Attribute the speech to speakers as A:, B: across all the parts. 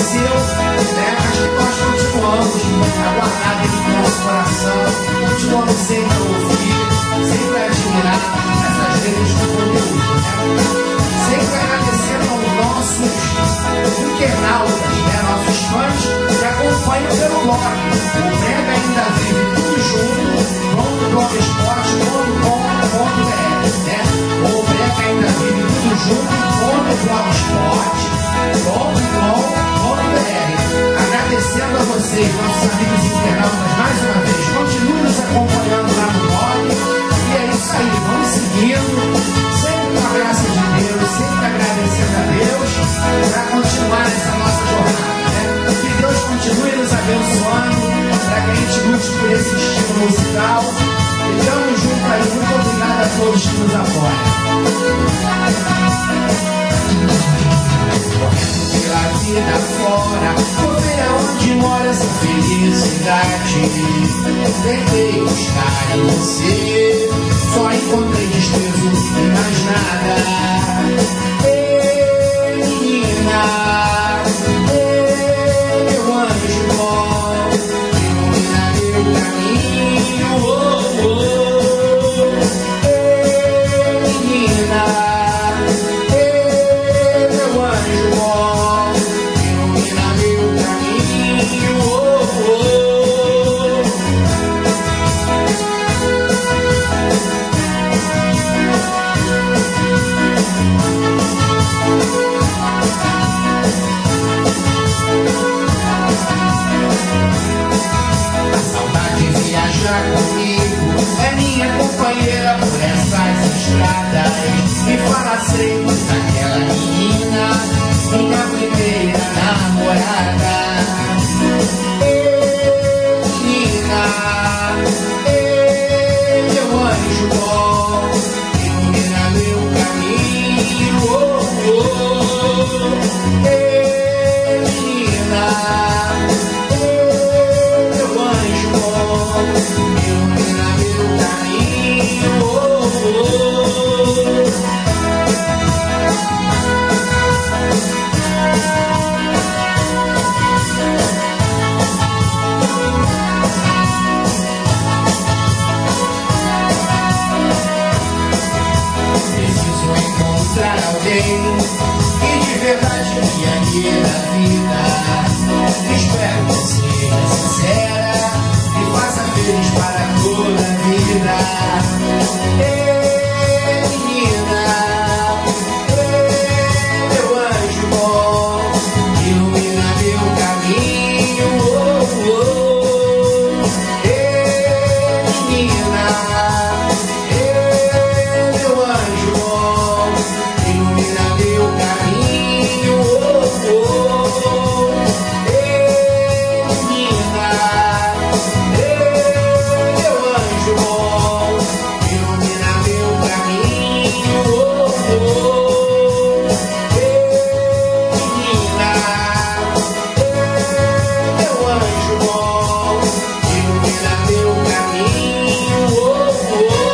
A: aconteceu, né? Mas que nós continuamos a guardar dentro do nosso coração, continuamos sempre a ouvir, sempre a admirar essas letras com conteúdo, né? Sempre agradecendo aos nossos internautas, né? Nossos fãs que acompanham pelo blog. O Brega Ainda Vive tudo junto.blogspot.com.br, né? O Brega Ainda Vive tudo junto.blogspot.com.br. Agradecendo a vocês, nossos amigos internautas, mais uma vez. Continue nos acompanhando lá no blog. E é isso aí, vamos seguindo, sempre com a graça de Deus, sempre agradecendo a Deus para continuar essa nossa jornada, né? Que Deus continue nos abençoando para que a gente lute por esse estilo musical. E estamos juntos aí, muito obrigado a todos que nos apoiam. Pela vida fora, vou ver aonde mora essa felicidade. Tentei buscar em você, só encontrei desprezo e mais nada. Ei, menina, ei, meu anjo bom, ilumina meu caminho. Oh, oh. Ei, menina, ei, meu anjo bom, ilumina meu caminho. Oh, oh. A saudade viaja comigo, é minha companheira por essas estradas. Me fala sempre daquela menina, minha primeira namorada. Ei, menina, ei, meu anjo bom, ilumina meu caminho. Oh, oh. Ei, menina, meu anjo bom, ilumina meu caminho. Oh, oh. Preciso encontrar alguém que de verdade me guie na vida. Espero que seja sincera e faça feliz para toda a vida. Ei, menina, ei, meu anjo bom, ilumina meu caminho. Oh, oh. Ei, menina, ei, meu anjo bom, ilumina meu caminho. Oh, oh. Ei, menina, ei, meu anjo bom, ilumina meu caminho. Oh, oh. Ei, menina, ei, meu anjo bom, ilumina meu caminho. Oh, oh.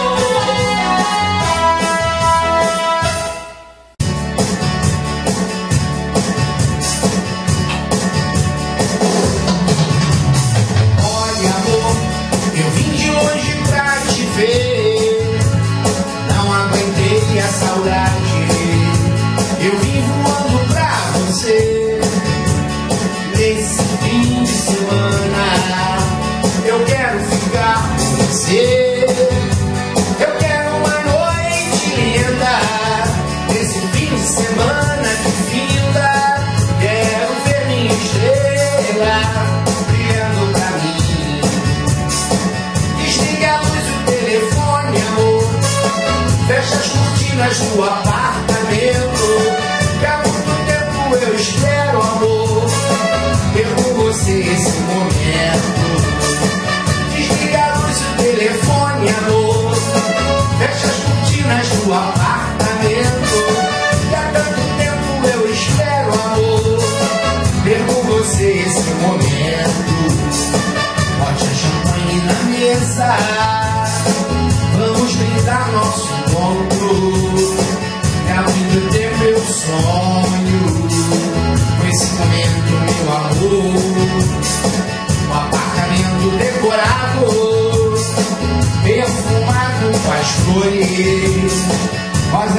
A: Olha, amor, eu vim de longe pra te ver. Não aguentei a saudade. Eu vim voando pra você. Nesse fim de semana, eu quero ficar com você. Eu quero uma noite linda. Nesse fim de semana que finda, quero ver minha estrela brilhando pra mim. Desliga a luz do telefone, amor. Fecha as cortinas do apartamento. Que há muito tempo eu espero, amor, ter com você esse momento. Desliga a luz do telefone, amor. Fecha as cortinas do apartamento. Que há tanto tempo eu espero, amor, ter com você esse momento. Bote a champanhe na mesa, vamos brindar nosso encontro. É muito ter meu sonho, com esse momento, meu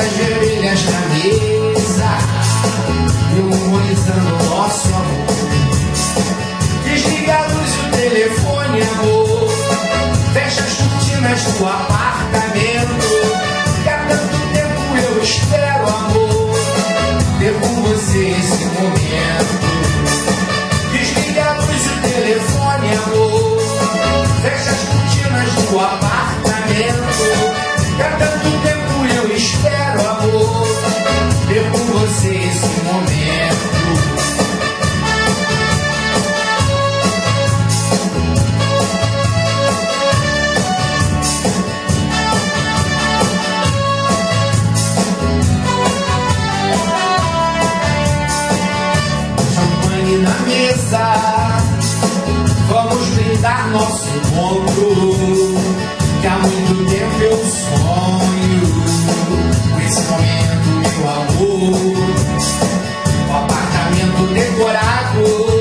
A: rosas vermelhas na mesa, memorizando nosso amor. Desliga a luz e o telefone, amor. Fecha as cortinas do apartamento, que há tanto tempo eu espero, amor, ter com você esse momento. Desliga a luz e o telefone, amor. Fecha as cortinas do apartamento, que há tanto tempo eu espero, amor, ter com você esse momento. Champanhe na mesa, vamos brindar nosso encontro, que há muito tempo eu sonho com esse momento, meu amor. O apartamento decorado,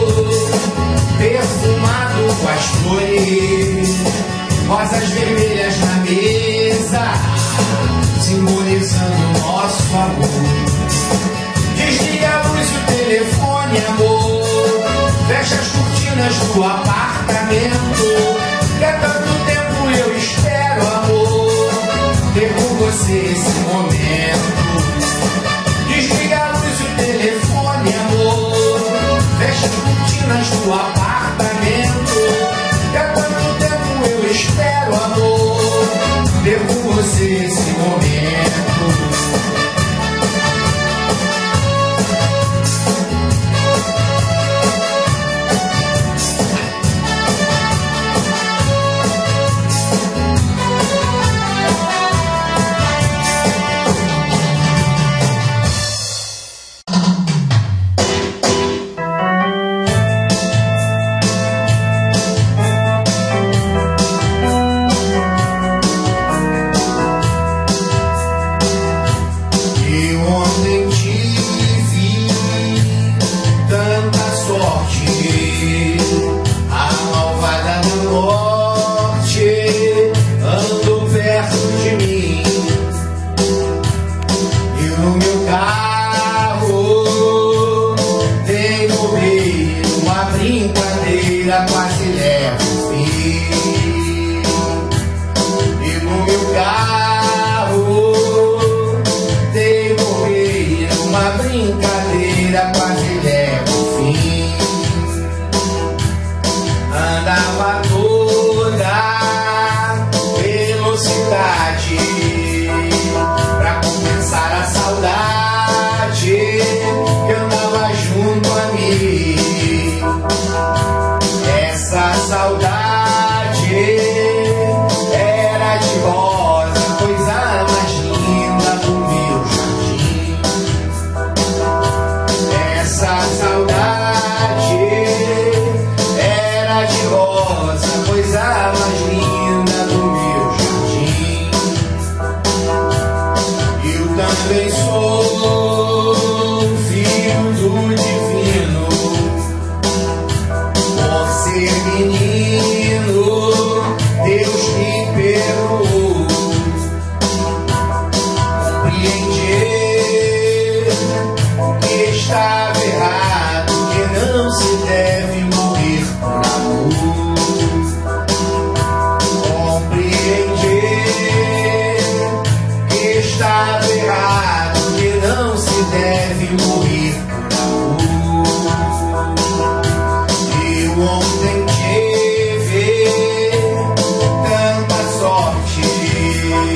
A: perfumado com as flores, rosas vermelhas na mesa, simbolizando nosso amor. Desliga a luz e o telefone, amor. Fecha as cortinas do apartamento, que há tanto tempo eu espero, amor, ter com você esse momento. Desliga a luz e o telefone, amor. Fecha as cortinas do apartamento, que há tanto tempo eu espero, amor, ter com você esse momento.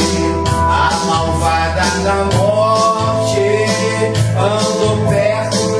B: Da morte, ando perto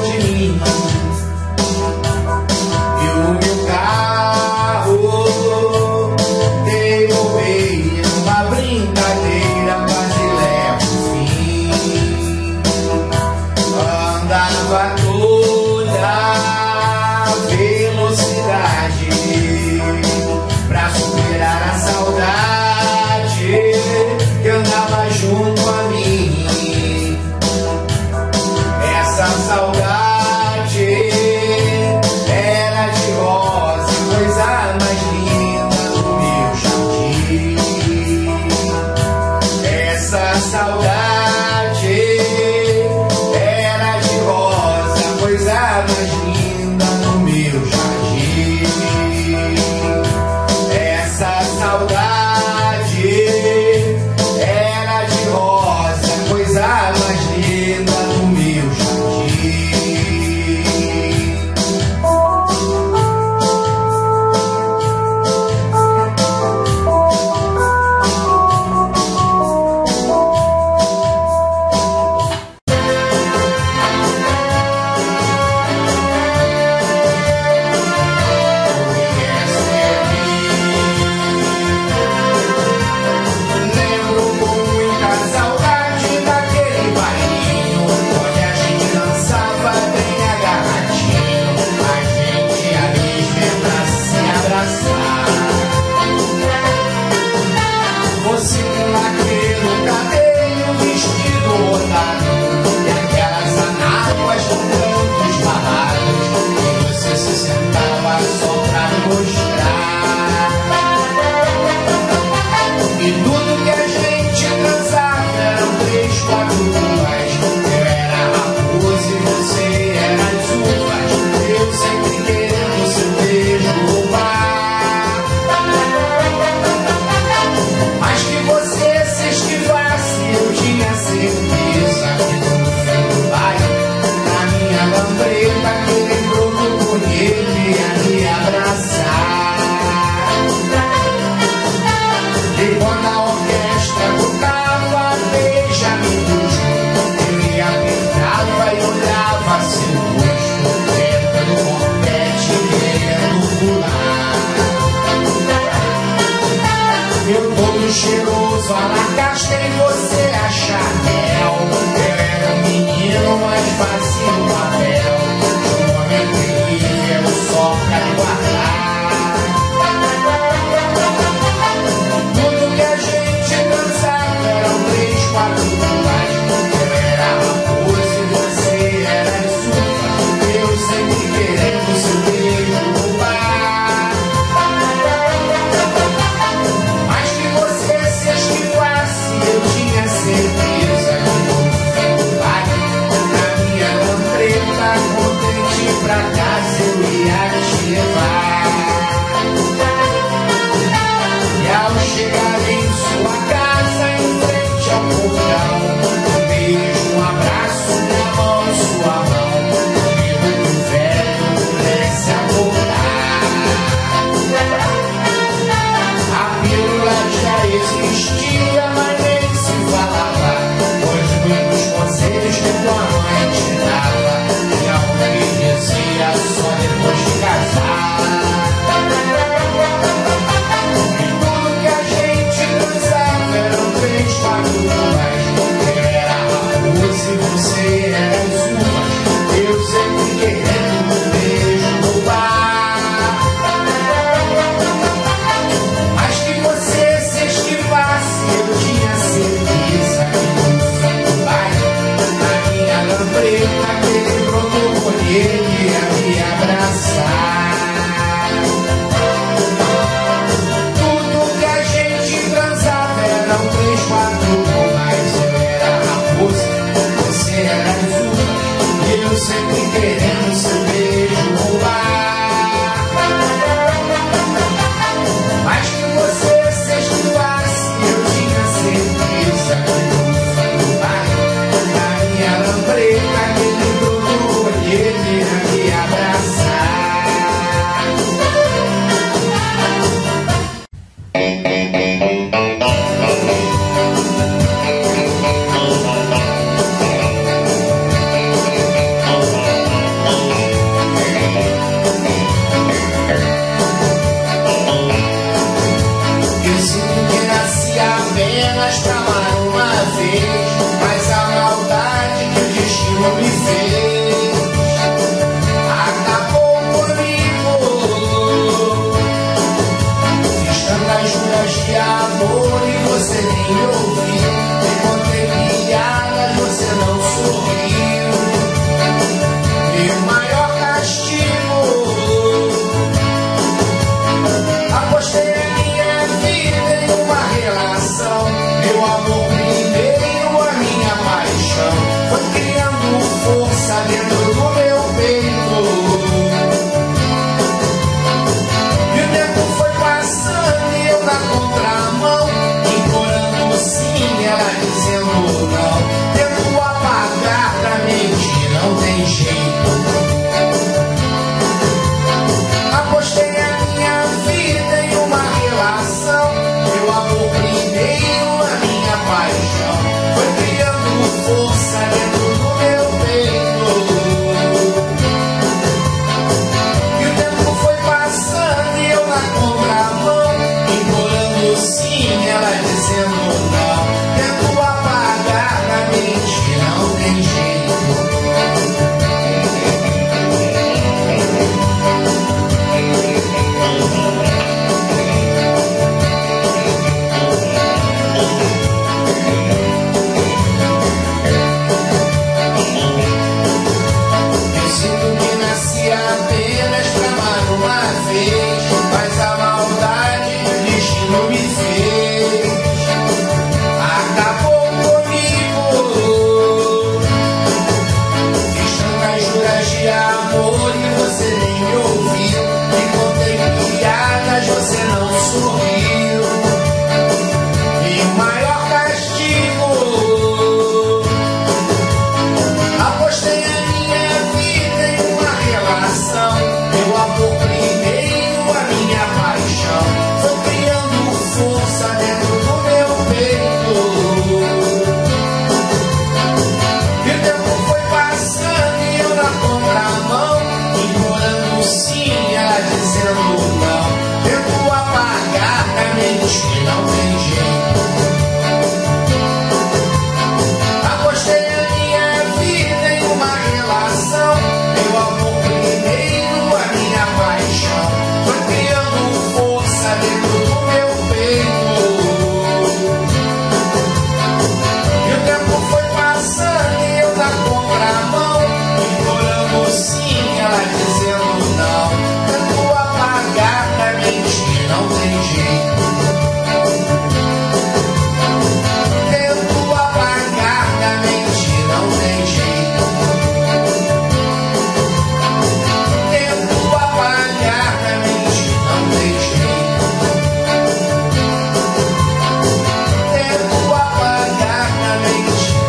A: luz.